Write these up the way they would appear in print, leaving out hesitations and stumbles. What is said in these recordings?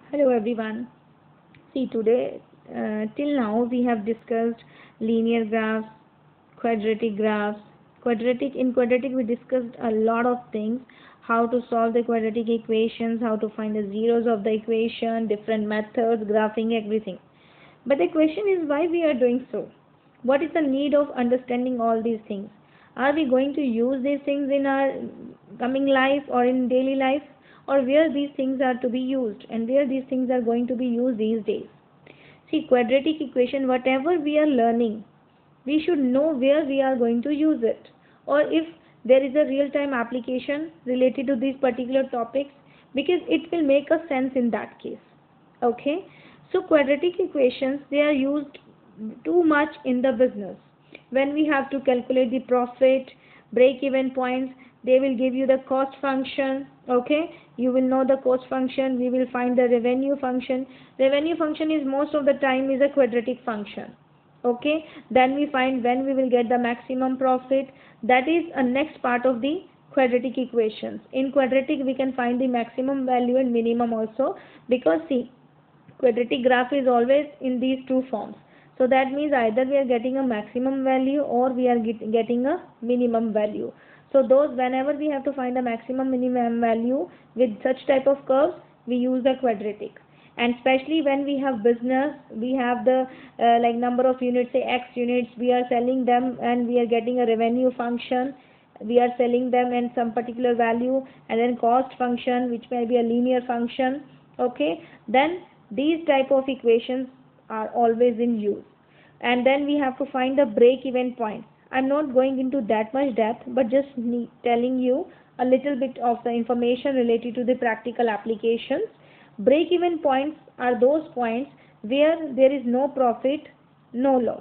Hello everyone. See today till now we have discussed linear graphs, quadratic graphs. Quadratic we discussed a lot of things, how to solve the quadratic equations, how to find the zeros of the equation, different methods, graphing, everything. But the question is why we are doing so? What is the need of understanding all these things? Are we going to use these things in our coming life or in daily life? Or where these things are to be used and where these things are going to be used these days? See, quadratic equation, whatever we are learning, we should know where we are going to use it. Or if there is a real time application related to these particular topics, because it will make a sense in that case. Okay, so quadratic equations, they are used too much in the business. When we have to calculate the profit, break even points, they will give you the cost function. Okay, you will know the cost function, we will find the revenue function. Revenue function is most of the time is a quadratic function. Okay, then we find when we will get the maximum profit. That is a next part of the quadratic equations. In quadratic we can find the maximum value and minimum also, because see, quadratic graph is always in these two forms. So that means either we are getting a maximum value or we are getting a minimum value. So those, whenever we have to find a maximum minimum value with such type of curves, we use the quadratic. And especially when we have business, we have the like number of units, say x units, we are selling them and we are getting a revenue function, we are selling them in some particular value, and then cost function which may be a linear function. Okay, then these type of equations are always in use. And then we have to find the break even point. I'm not going into that much depth, but just telling you a little bit of the information related to the practical applications. Break even points are those points where there is no profit, no loss.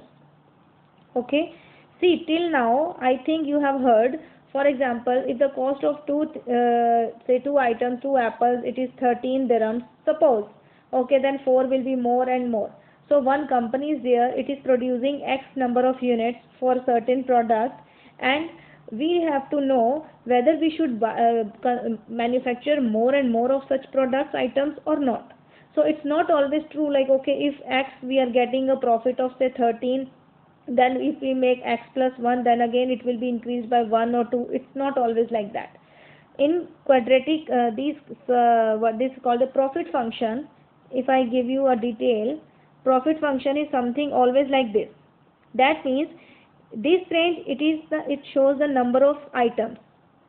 Okay, see, till now I think you have heard, for example, if the cost of say two items, two apples, it is 13 dirhams, suppose. Okay, then 4 will be more and more. So one company is there, it is producing x number of units for certain product, and we have to know whether we should manufacture more and more of such products items or not. So it's not always true, like okay, if x we are getting a profit of say 13, then if we make x plus 1, then again it will be increased by 1 or 2. It's not always like that. In quadratic, what this is called the profit function. If I give you a detail, profit function is something always like this. That means this range, it shows the number of items,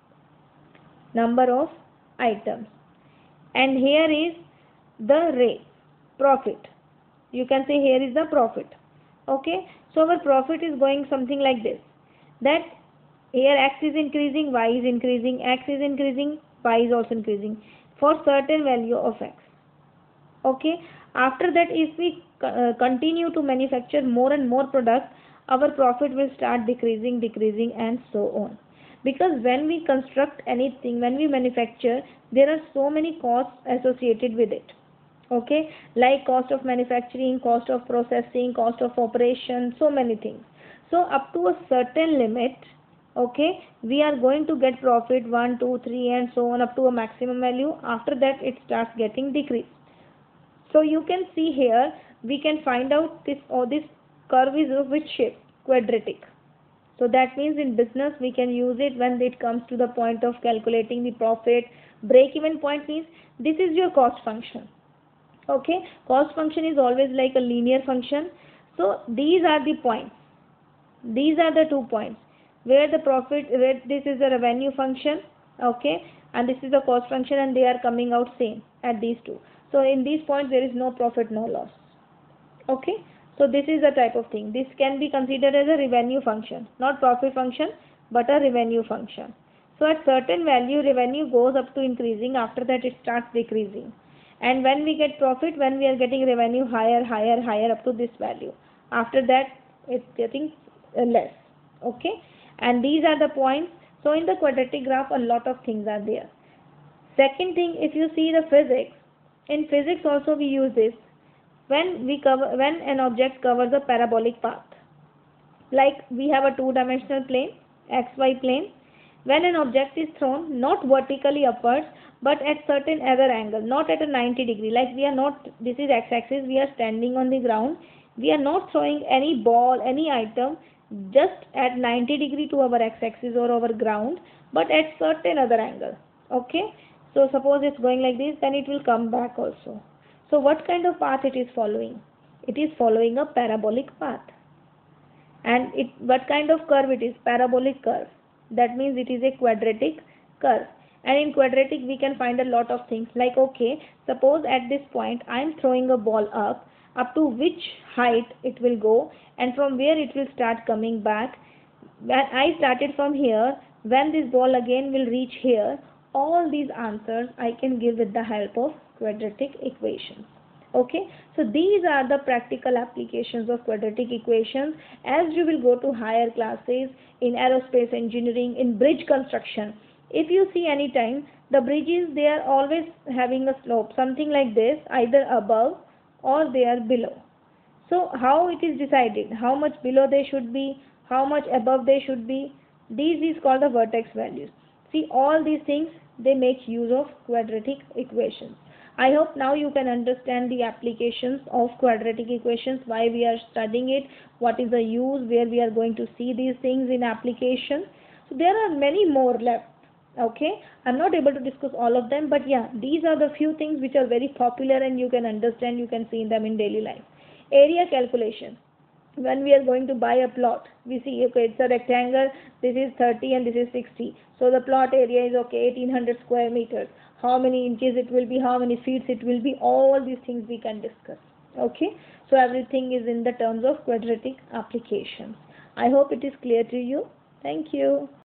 and here is the rate, profit. You can say here is the profit. Okay, so our profit is going something like this, that here x is increasing, y is increasing, x is increasing, y is also increasing for certain value of x. Okay, after that if we continue to manufacture more and more products, our profit will start decreasing and so on. Because when we construct anything, when we manufacture, there are so many costs associated with it. Okay, like cost of manufacturing, cost of processing, cost of operation, so many things. So up to a certain limit, okay, we are going to get profit 1 2 3 and so on up to a maximum value. After that it starts getting decreased. So you can see here, we can find out this, or this curve is of which shape, quadratic. So that means in business we can use it when it comes to the point of calculating the profit. Break even point means this is your cost function. Okay, cost function is always like a linear function. So these are the points, these are the 2 points where the profit, where this is the revenue function, okay, and this is the cost function, and they are coming out same at these two. So in these points there is no profit, no loss. Okay, so this is the type of thing. This can be considered as a revenue function, not profit function, but a revenue function. So at certain value revenue goes up to increasing, after that it starts decreasing. And when we get profit, when we are getting revenue higher up to this value, after that it's getting less. Okay, and these are the points. So in the quadratic graph a lot of things are there. Second thing, if you see the physics, in physics also we use this. When an object covers a parabolic path, like we have a two-dimensional plane, xy plane. When an object is thrown not vertically upwards but at certain other angle, not at a 90 degree. Like we are not, this is x-axis, we are standing on the ground, we are not throwing any ball, any item just at 90 degree to our x-axis or our ground, but at certain other angle. Okay, so suppose it's going like this, then it will come back also. So what kind of path it is following? It is following a parabolic path. And what kind of curve it is? Parabolic curve. That means it is a quadratic curve. And in quadratic we can find a lot of things, like, okay, suppose at this point I am throwing a ball up to which height it will go, and from where it will start coming back. When I started from here, when this ball again will reach here, all these answers I can give with the help of quadratic equations. Okay, so these are the practical applications of quadratic equations. As you will go to higher classes in aerospace engineering, in bridge construction, if you see any time, the bridges, they are always having a slope, something like this, either above or they are below. So how it is decided, how much below they should be, how much above they should be, these is called the vertex values. See, all these things, they make use of quadratic equations. I hope now you can understand the applications of quadratic equations, why we are studying it, what is the use, where we are going to see these things in application. So there are many more left. Okay, I'm not able to discuss all of them, but yeah, these are the few things which are very popular and you can understand, you can see them in daily life. Area calculation. When we are going to buy a plot, we see, okay, it's a rectangle, this is 30 and this is 60, so the plot area is, okay, 1800 square meters, how many inches it will be, how many feet it will be, all these things we can discuss. Okay, so everything is in the terms of quadratic applications. I hope it is clear to you. Thank you.